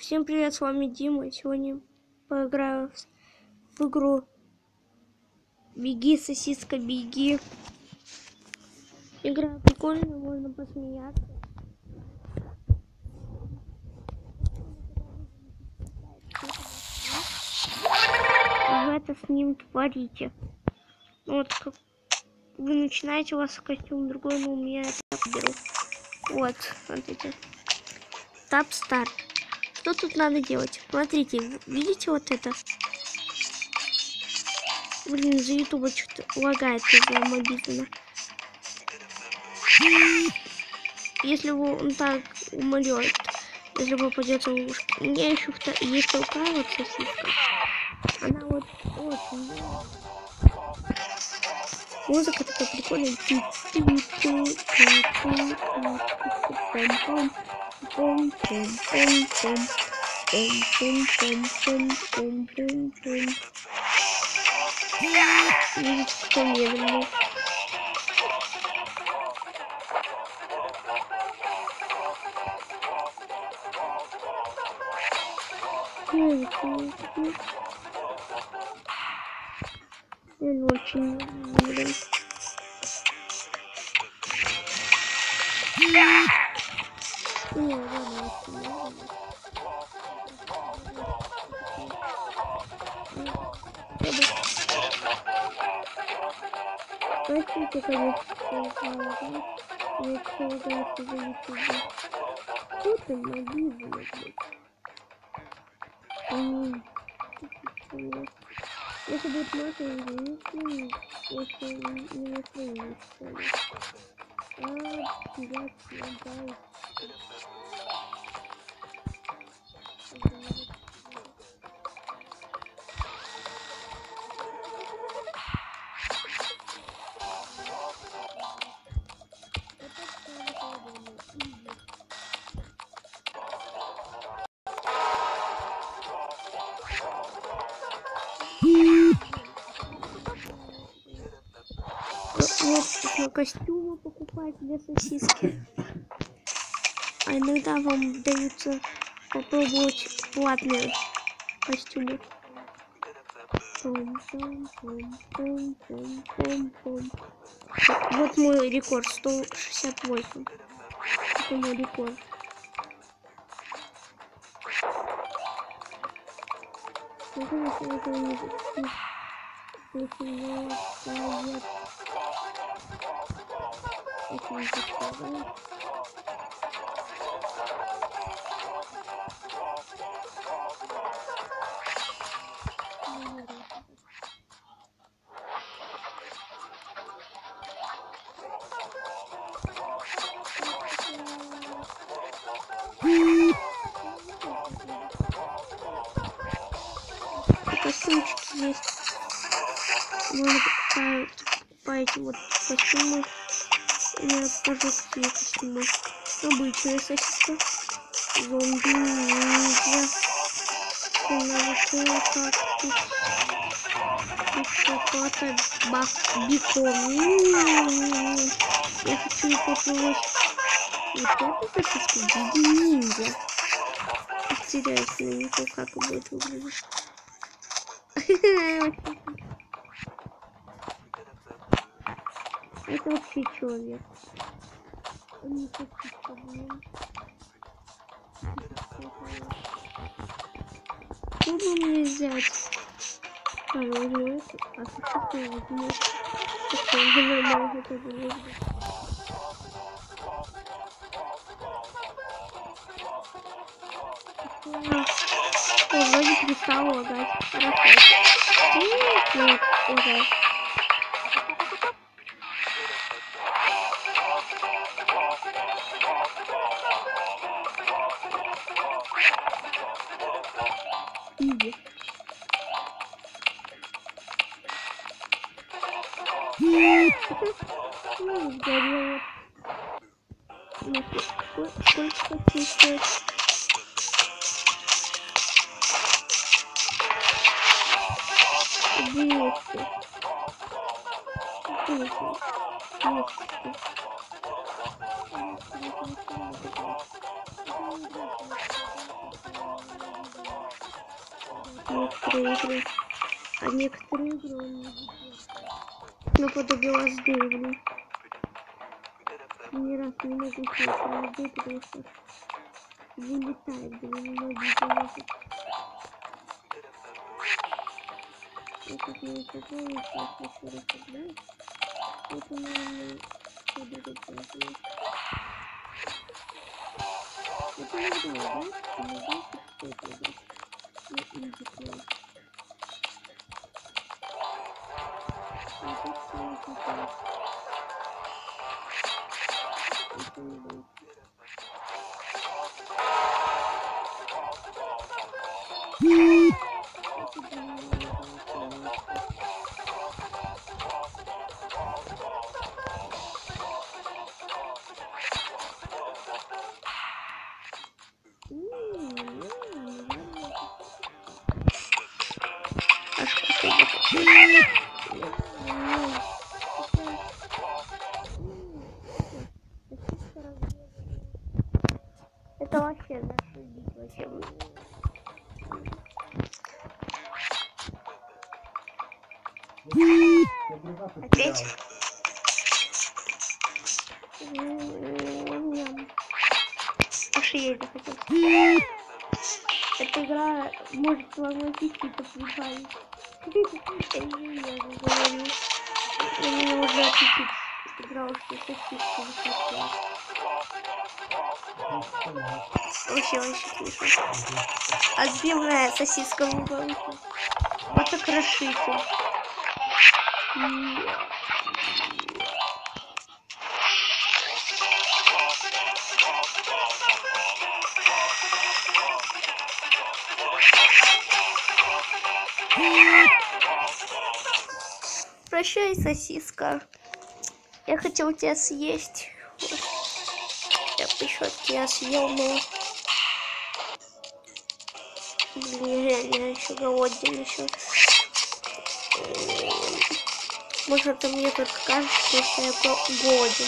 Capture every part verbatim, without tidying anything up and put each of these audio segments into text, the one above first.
Всем привет, с вами Дима. Сегодня поиграю в игру Беги, сосиска, беги. Игра прикольная, можно посмеяться. Вы это с ним творите. Вот как вы начинаете, у вас костюм другой, но у меня я так беру. Вот, смотрите. Тап старт. Что тут надо делать? Смотрите, видите вот это? Блин, за ютуба что-то лагает из-за мобильного. Если вы, он так умрет, если попадется в ловушку. У меня еще есть такая вот сосиска. Она вот очень. Музыка такая прикольная. Видите, что медленно. Он очень медленно. Не, ладно, простите, конечно, я колдаю за ютубе. Что ты мобильный, блядь? Если будет маша, извините, если не настроение, что ли. А, блядь, дай. Вот костюмы покупать для сосиски. А иногда вам даются попробовать платные костюмы. Пум, пум, пум, пум, пум, пум, пум. Вот мой рекорд, сто шестьдесят восемь. Это мой рекорд. Если это не совет. Это не совет. Костюмчики есть. Можно покупать вот костюмы. У меня тоже такие костюмы. Обычная сосиска. Зомби, ниндзя. Киноватые кактус. Психопата, бикон. Я хочу попробовать вот эту сосиску. Биги ниндзя. Теряюсь на него, как будет выглядеть. Это вообще человек. Он не хочет проблем. Что бы мне взять? А, возьму это. А что я возьму? Что я нормально это возьму? О, вроде перестал лагать. Хорошо. Нет, ужас. Иди. Ну, сгорело. Сколько стоит? двести. двести. некоторые игры. А некоторые игры он не выпускает. Наподобие вас Дэйвли. Ни раз не могу пройти, потому что вылетает, блин, ноги поехать. Я тут не попробую, сейчас еще раз играю. Это, наверное, что-то такое. Это иногда играть, иногда что-то играть. Ну, изи плей. А так что я хотела. Это не будет. Это вообще зашибись вообще. Опять? Аж я захотел. Эта игра может сломать какие-то припали. Я не говорю. Я не могу отключить. Игра уж не сосиска высокая. Вообще, вообще смешно. Отбивная сосиска в уголке. Вот окрошитель. Прощай, сосиска. Я хотел тебя съесть. Я бы еще тебя съел, но... Блин, реально, я еще голоден еще. Может, это мне только кажется, что я голоден.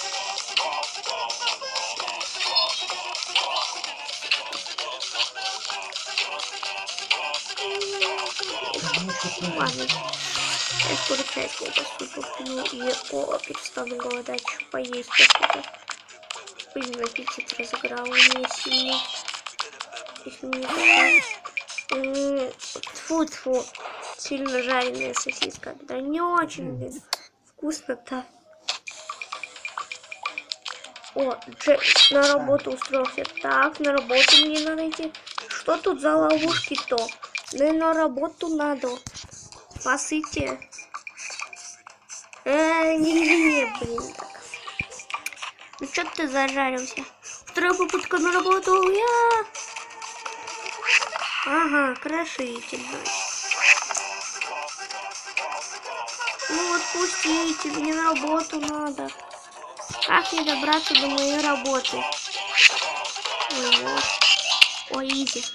Ладно. Я скоро пять колбасу куплю и о, перестану голодать, еще поесть что-то. Блин, аппетит разыграл мне сильно. Если мне тьфу-тьфу, сильно жареная сосиска. Да не очень, блин, вкусно-то. О, Джек на работу устроился. Так, на работу мне надо идти. Что тут за ловушки-то? Ну и на работу надо. Спасите. Э, не-не-не, блин. Ну что ты зажарился? Вторая попытка на работу. Я... Ага, крошительно. Ну отпустите, мне на работу надо. Как мне добраться до моей работы? Ой, вот. Ой, иди.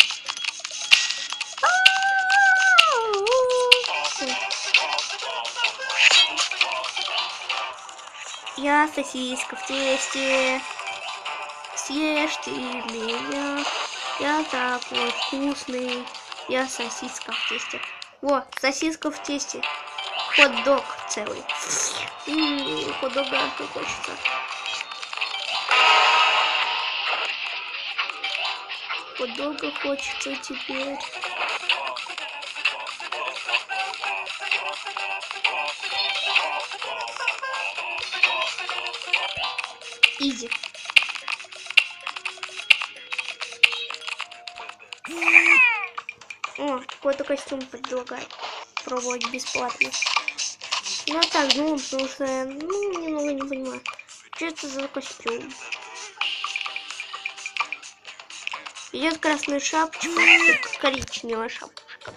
Я сосиска в тесте. Съешьте меня. Я такой вкусный. Я сосиска в тесте. Во, сосиска в тесте. Хот-дог целый. М-м, хот-дога хочется. Хот-дога хочется теперь. Изи. О, какой-то костюм предлагает пробовать бесплатно. Ну так, ну, потому что, ну, немного не понимаю. Что это за костюм? Идет красная шапочка, коричневая шапочка.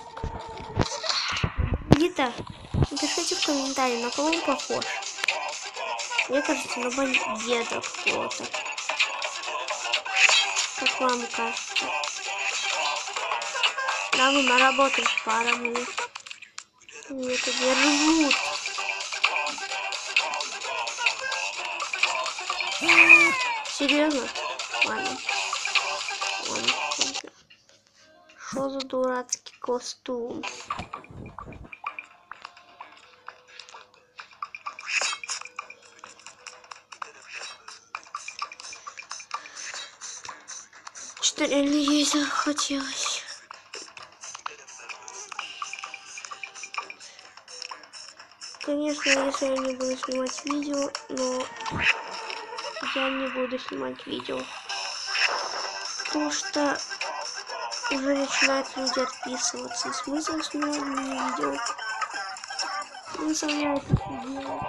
Где-то напишите в комментарии, на кого он похож. Мне кажется, на бандита какого-то. Как вам кажется? Да, ну на работу пора мне. Мне это держут. Серьезно? Ладно. Ладно. Что за дурацкий костюм. Что реально ей захотелось. Конечно, если я не буду снимать видео, но я не буду снимать видео. Потому что уже начинают люди отписываться. И смысл снимать мне видео? Смысл я это делать?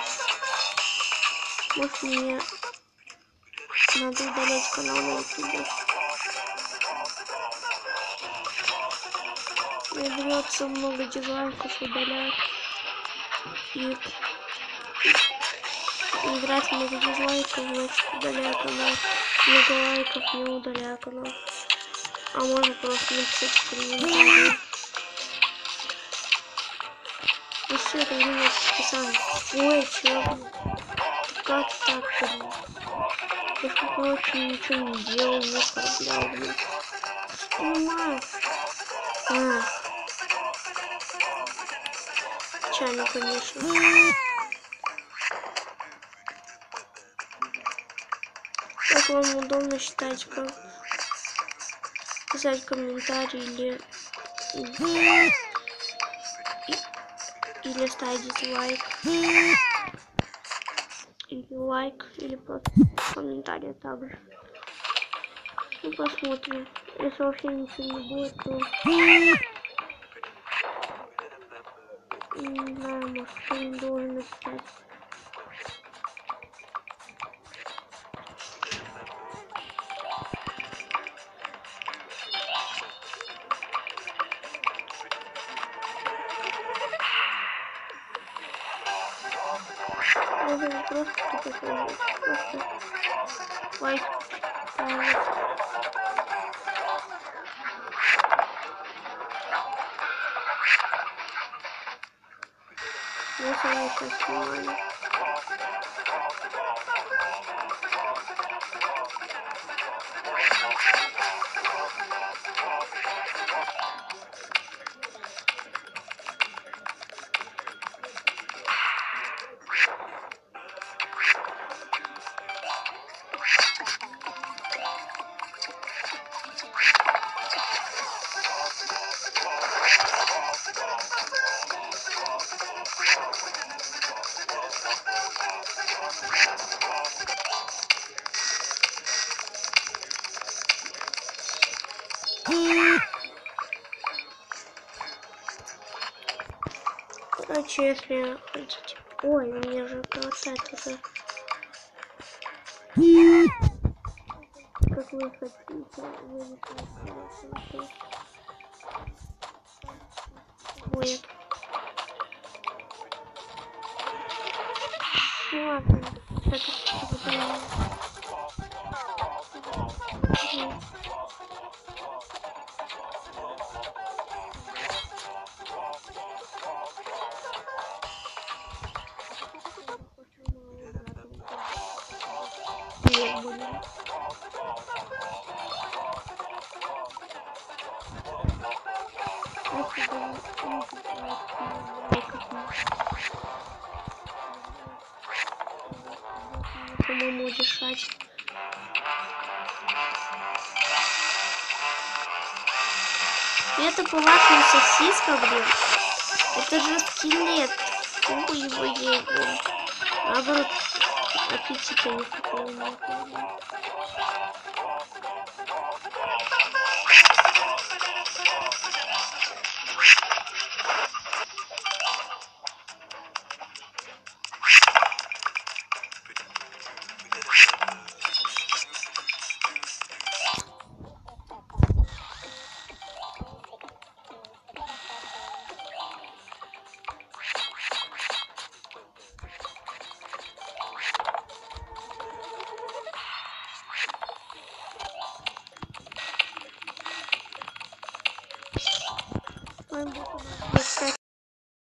Может, мне надо удалять канал на ютубе. Наберется много дизлайков, удалять. И играть много дизлайков, значит удаляю канал. Много лайков, не удаляю канал. А можно просто написать в комментарии. И все это время писал. Ой, чё, как так, блин? Я что, короче, ничего не делал, не оскорблял, блин. Понимаю. А. Печально, конечно. Как вам удобно считать, как писать комментарий или или ставить дизлайк, или лайк, или просто комментарий также. Ну, посмотрим. Если вообще ничего не будет, то не знаю, может, кто-нибудь должен написать. Можно просто тупо просто лайк ставить. Если я сейчас снимаю. Короче, если хотите... Ой, мне же хватает уже. Как вы хотите, вы не хотите. Будет. Ну ладно. Так, это... По-моему, дышать. Это по-вашему сосиска, блин? Это же скелет. Ой, его ей, блин. Наоборот, аппетита никакого нет. Ой,